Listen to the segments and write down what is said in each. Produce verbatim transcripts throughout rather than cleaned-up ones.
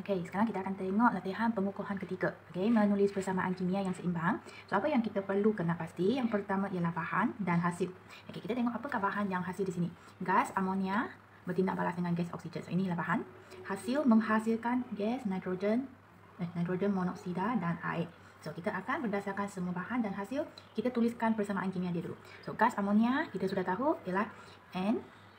Okey, sekarang kita akan tengok latihan pengukuhan ketiga. Okey, menulis persamaan kimia yang seimbang. So, apa yang kita perlu kena pasti? Yang pertama ialah bahan dan hasil. Okey, kita tengok apakah bahan yang hasil di sini. Gas amonia bertindak balas dengan gas oksigen. So, inilah bahan. Hasil menghasilkan gas nitrogen, eh, nitrogen monoksida dan air. So, kita akan berdasarkan semua bahan dan hasil, kita tuliskan persamaan kimia dia dulu. So, gas amonia kita sudah tahu ialah N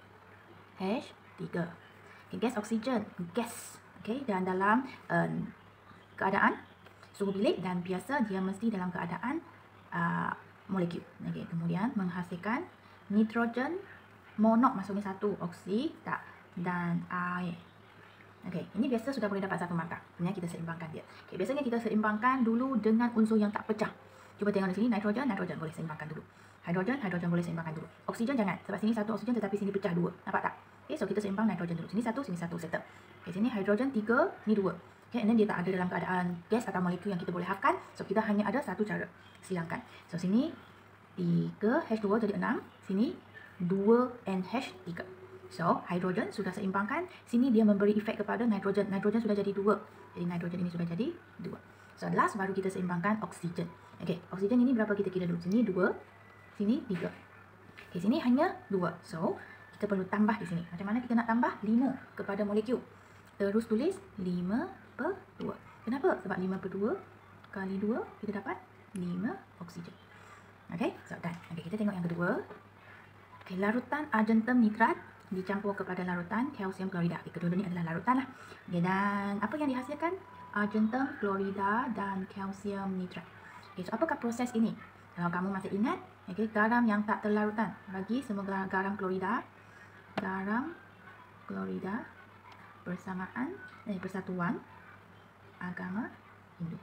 H tiga. Okay, gas oksigen, gas. Okay, dan dalam uh, keadaan suhu bilik dan biasa dia mesti dalam keadaan uh, molekul. Okay, kemudian menghasilkan nitrogen monok maksudnya satu, oksida dan air. Okay, ini biasa sudah boleh dapat satu markah. Kemudian kita seimbangkan dia. Okay, biasanya kita seimbangkan dulu dengan unsur yang tak pecah. Cuba tengok di sini, nitrogen, nitrogen boleh seimbangkan dulu. Hidrogen, hidrogen boleh seimbangkan dulu. Oksigen jangan, sebab sini satu oksigen tetapi sini pecah dua. Nampak tak? Okay, so kita seimbang nitrogen dulu. Sini satu, sini satu, settle. Okay, sini hidrogen tiga, ni dua. Okay, and then dia tak ada dalam keadaan gas atau molekul yang kita boleh hafkan. So, kita hanya ada satu cara. Silangkan. So, sini tiga H dua jadi enam. Sini dua N H tiga. So, hidrogen sudah seimbangkan. Sini dia memberi efek kepada nitrogen. Nitrogen sudah jadi dua. Jadi, nitrogen ini sudah jadi dua. So, last baru kita seimbangkan oksigen. Okay, oksigen ini berapa kita kira dulu? Sini dua. Sini tiga. Okay, sini hanya dua. So, kita perlu tambah di sini. Macam mana kita nak tambah? lima kepada molekul. Terus tulis lima per dua. Kenapa? Sebab lima per dua kali dua, kita dapat lima oksigen. Okay, so done. Okay, kita tengok yang kedua. Okay, larutan argentum nitrat dicampur kepada larutan kalsium klorida. Okay, kedua ni adalah larutan lah. Okay, dan apa yang dihasilkan? Argentum klorida dan kalsium nitrat. Okay, so apakah proses ini? Kalau kamu masih ingat, okay, garam yang tak terlarutan. Bagi semua garam klorida. Garam klorida bersamaan, eh, persatuan agama Hindu.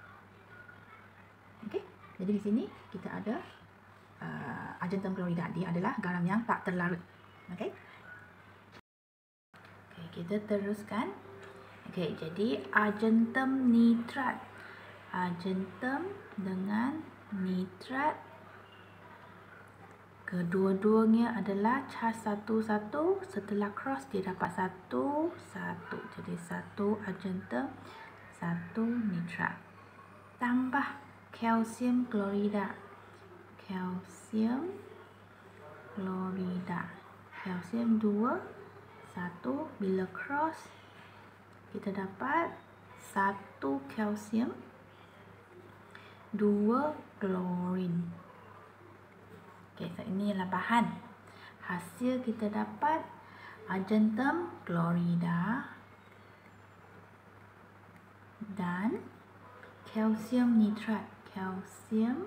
Okay, jadi di sini kita ada uh, argentum klorida. Dia adalah garam yang tak terlarut. Okay. Okay, kita teruskan. Okay, jadi argentum nitrat. Argentum dengan nitrat. Kedua-duanya adalah cas satu-satu. Setelah cross dia dapat satu, satu. Jadi satu argentum, satu nitrat. Tambah kalsium klorida. Kalsium klorida. Kalsium dua, satu. Bila cross kita dapat satu kalsium, dua klorin. Okay, so ini adalah bahan. Hasil kita dapat argentum klorida dan kalsium nitrat. Kalsium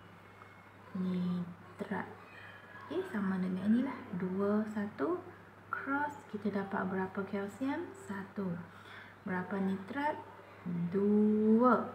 nitrat. Okay, sama dengan inilah. dua, satu. Cross, kita dapat berapa kalsium? satu. Berapa nitrat? dua.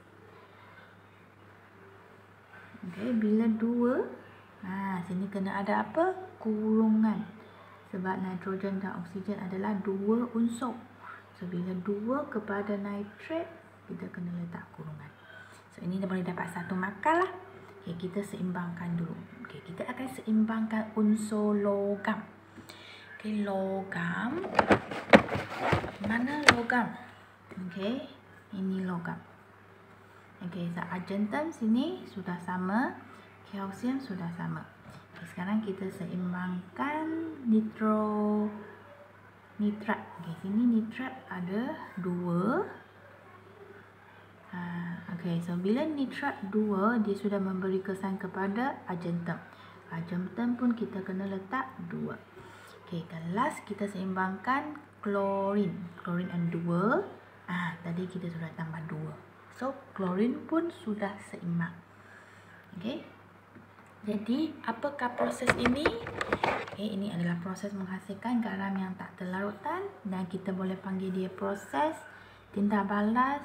Okay, bila dua, ha, sini kena ada apa? Kurungan. Sebab nitrogen dan oksigen adalah dua unsur. So, bila dua kepada nitrat, kita kena letak kurungan. So, ini dah boleh dapat satu markah lah. Okay, kita seimbangkan dulu. Okay, kita akan seimbangkan unsur logam. Okay, logam. Mana logam? Okay, ini logam. Okay, so argentum sini sudah sama. Kalsium sudah sama. Okay, sekarang kita seimbangkan nitro nitrat. Okay, sini nitrat ada dua. Ha, okay, so bila nitrat dua, dia sudah memberi kesan kepada argentum. Argentum pun kita kena letak dua. Okay, dan last kita seimbangkan klorin. Klorin ada dua. Ah, tadi kita sudah tambah dua. So, klorin pun sudah seimbang. Okay. Jadi, apakah proses ini? Okay, ini adalah proses menghasilkan garam yang tak terlarutan. Dan kita boleh panggil dia proses tindak balas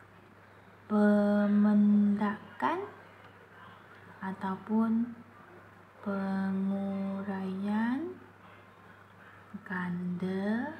pemendakan ataupun penguraian ganda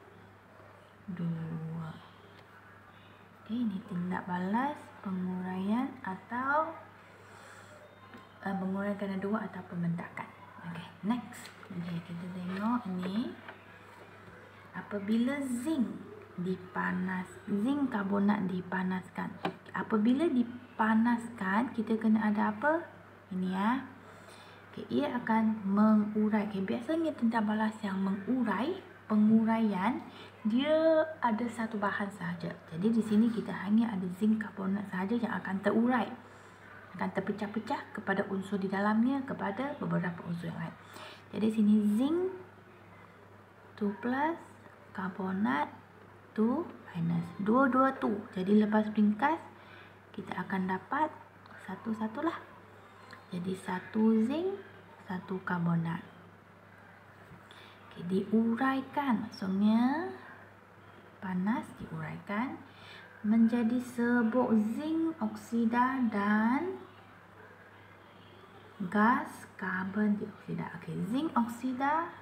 dua. Okay, ini tindak balas penguraian atau uh, penguraian ganda dua atau pemendakan. Okay, next. Okay, kita tengok ni. Apabila zinc dipanas, zinc karbonat dipanaskan. Apabila dipanaskan, kita kena ada apa? Ini ya. Okay, ia akan mengurai. Okay, biasanya tinta balas yang mengurai, penguraian, dia ada satu bahan sahaja. Jadi di sini kita hanya ada zinc karbonat sahaja yang akan terurai, akan terpecah-pecah kepada unsur di dalamnya, kepada beberapa unsur yang lain. Jadi sini zinc two plus, karbonat two minus, dua-dua tu. Jadi lepas ringkas kita akan dapat satu-satulah. Jadi satu zinc, satu karbonat. Okay, diuraikan, maksudnya panas diuraikan menjadi serbuk zinc oksida dan gas karbon dioksida. Okay, zinc oksida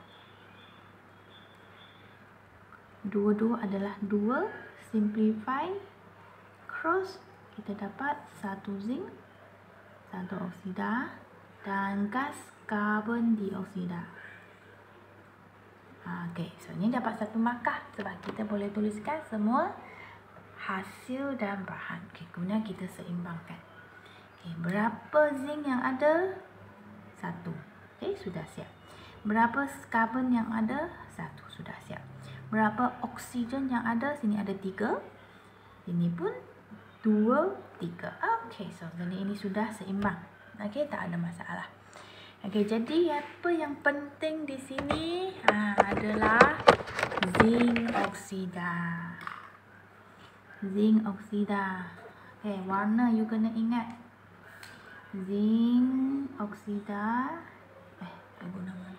dua-dua adalah dua, simplify, cross, kita dapat satu zinc, satu oksida dan gas karbon dioksida. Okey, so ini dapat satu markah sebab kita boleh tuliskan semua hasil dan bahan. Okey, kemudian kita seimbangkan. Okey, berapa zinc yang ada? Satu. Okey, sudah siap. Berapa karbon yang ada? Satu, sudah siap. Berapa oksigen yang ada? Sini ada tiga. Sini pun dua, tiga. Okey, so jadi ini sudah seimbang. Okey, tak ada masalah. Okey, jadi apa yang penting di sini ha, adalah zinc oksida. Zinc oksida. Okey, warna you kena ingat. Zinc oksida. Eh, saya guna mana?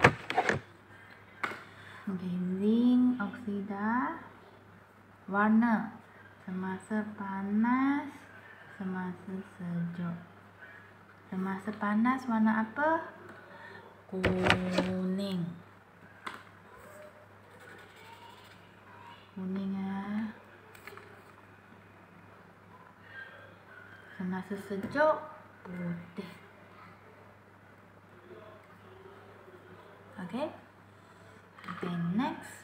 Okey, zinc oksida. Warna semasa panas, semasa sejuk. Semasa panas warna apa? Kuning. Kuning ya. Semasa sejuk putih. Okay. Okay, next.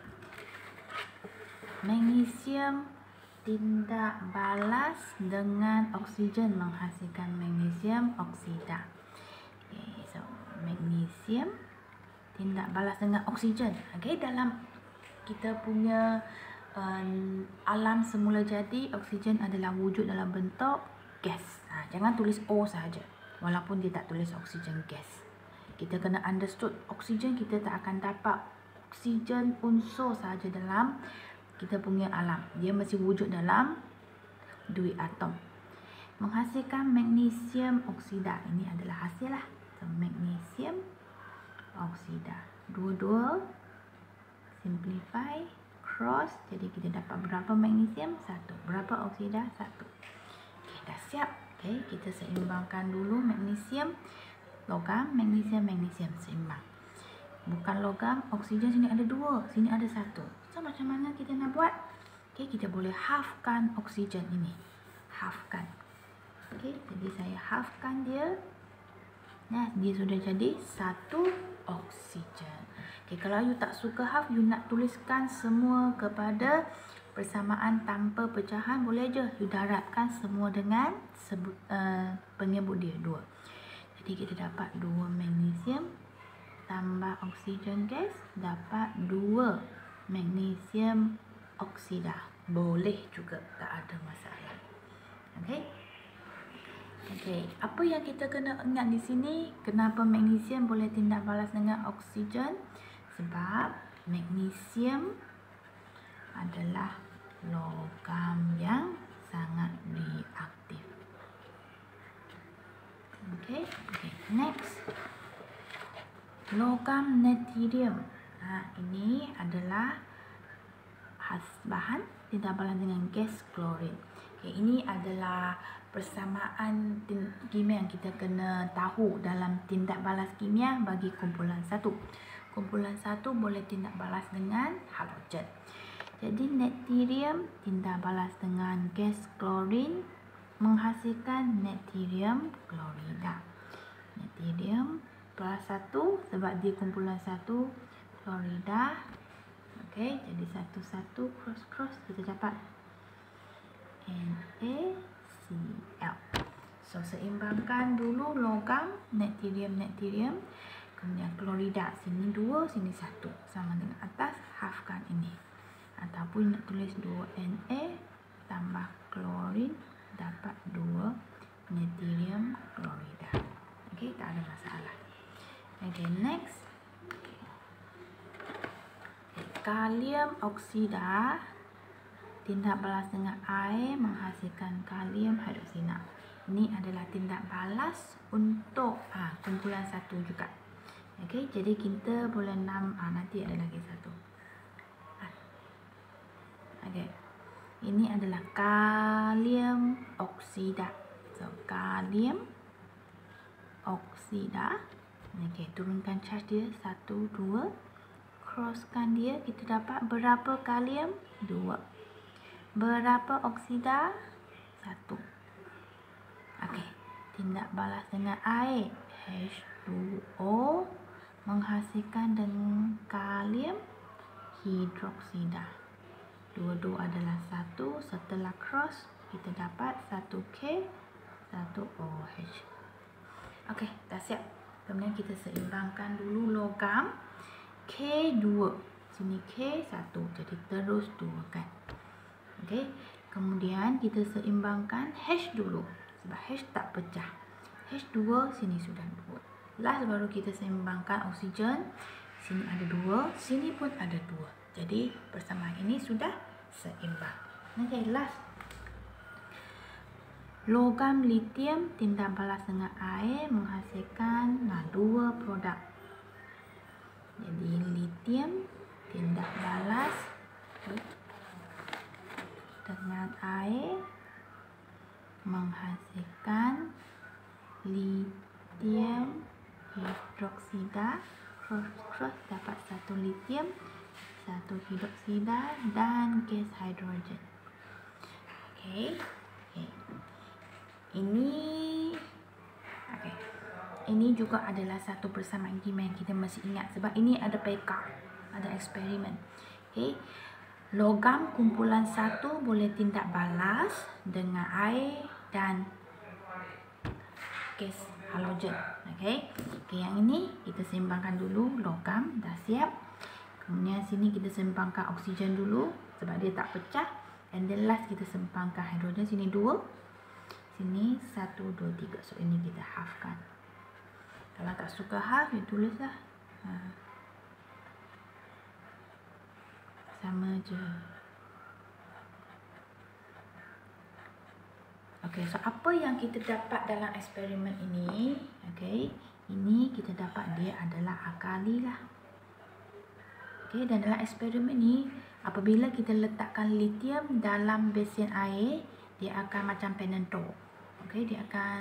Magnesium tidak balas dengan oksigen menghasilkan magnesium oksida. Okay, so magnesium tidak balas dengan oksigen. Okay, dalam kita punya um, alam semula jadi, oksigen adalah wujud dalam bentuk gas. Ha, jangan tulis O sahaja, walaupun dia tak tulis oksigen gas. Kita kena understood oksigen kita tak akan dapat oksigen unsur sahaja dalam kita punya alam. Dia mesti wujud dalam dua atom. Menghasilkan magnesium oksida. Ini adalah hasil lah. So, magnesium oksida. Dua-dua. Simplify. Cross. Jadi kita dapat berapa magnesium? Satu. Berapa oksida? Satu. Okay, dah siap. Okay, kita seimbangkan dulu magnesium. Logam, magnesium, magnesium. Seimbang. Bukan logam, oksigen sini ada dua. Sini ada satu. So, macam mana kita nak buat? Okay, kita boleh halfkan oksigen ini. Halfkan. Okay, jadi saya halfkan dia. Nah, dia sudah jadi satu oksigen. Okay, kalau you tak suka half, you nak tuliskan semua kepada persamaan tanpa pecahan, boleh je. You darabkan semua dengan sebut, uh, penyebut dia, dua. Jadi kita dapat dua magnesium tambah oksigen gas, dapat dua magnesium oksida. Boleh juga, tak ada masalah. Okey. Okey, apa yang kita kena ingat di sini? Kenapa magnesium boleh tindak balas dengan oksigen? Sebab magnesium adalah logam yang sangat reaktif. Okey, okey. Next. Logam natrium. Ha, ini adalah khas bahan tindak balas dengan gas klorin. Okay, ini adalah persamaan kimia yang kita kena tahu dalam tindak balas kimia bagi kumpulan satu. Kumpulan satu boleh tindak balas dengan halogen. Jadi natrium tindak balas dengan gas klorin menghasilkan natrium klorida. Natrium plus satu sebab dia kumpulan satu, klorida. Ok, Okey, jadi satu-satu cross-cross kita dapat NaCl. So seimbangkan dulu logam, natrium, natrium, kemudian klorida. Sini dua, sini satu. Sama dengan atas, halfkan ini. Ataupun nak tulis dua Na tambah klorin dapat dua natrium klorida. Okey, tak ada masalah. Okay, next. Okay, kalium oksida tindak balas dengan air menghasilkan kalium hidroksida. Ini adalah tindak balas untuk ah, kumpulan satu juga. Okey, jadi kita boleh enam, ah, nanti ada lagi satu. Ah. Okey, ini adalah kalium oksida. So, kalium oksida. Okey, turunkan charge dia satu, dua. Crosskan dia, kita dapat berapa kalium? dua. Berapa oksida? satu. Okey, tindak balas dengan air H two O menghasilkan dengan kalium hidroksida. Dua-dua adalah satu. Setelah cross, kita dapat satu K, satu O H. Okey, dah siap. Kemudian kita seimbangkan dulu logam K dua. Sini K satu. Jadi terus dua kan. Okey. Kemudian kita seimbangkan H dulu. Sebab H tak pecah. H dua, sini sudah dua. Last baru kita seimbangkan oksigen. Sini ada dua, sini pun ada dua. Jadi persamaan ini sudah seimbang. Okey, last. Logam litium tindak balas dengan air menghasilkan nah, dua produk. Jadi litium tindak balas dengan air menghasilkan litium hidroksida. Cross-cross dapat satu litium, satu hidroksida dan gas hidrogen. Okey. Okay. Ini okay. Ini juga adalah satu persamaan kimia yang kita mesti ingat sebab ini ada P K, ada eksperimen. Okey. Logam kumpulan satu boleh tindak balas dengan air dan gas halogen. Okey. Okey, yang ini kita seimbangkan dulu logam, dah siap. Kemudian sini kita seimbangkan oksigen dulu sebab dia tak pecah. And then last kita seimbangkan hidrogen. Sini dua. Sini satu, dua, tiga. So ini kita halfkan. Kalau tak suka half, you tulislah. Ha. Sama je. Okey, so apa yang kita dapat dalam eksperimen ini? Okey, ini kita dapat dia adalah alkali lah. Okey, dan dalam eksperimen ini, apabila kita letakkan litium dalam besen air, dia akan macam penentu. Okey, dia akan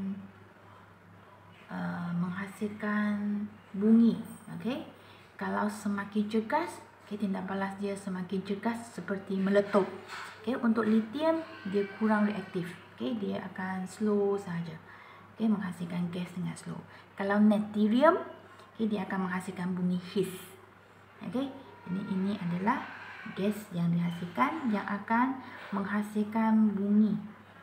uh, menghasilkan bunyi. Okey, kalau semakin cergas, okay, tindak balas dia semakin cergas seperti meletup. Okey, untuk litium dia kurang reaktif. Okey, dia akan slow saja. Okey, menghasilkan gas dengan slow. Kalau natrium, okay, dia akan menghasilkan bunyi hiss. Okey, ini ini adalah gas yang dihasilkan yang akan menghasilkan bunyi.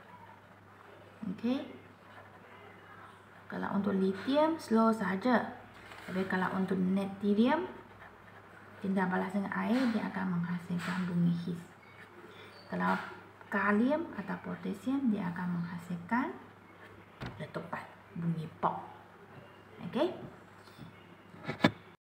Okey. Kalau untuk litium slow saja. Tapi kalau untuk natrium tindak balas dengan air dia akan menghasilkan bunyi hiss. Kalau kalium atau potasium dia akan menghasilkan letupan, bunyi pop. Okey.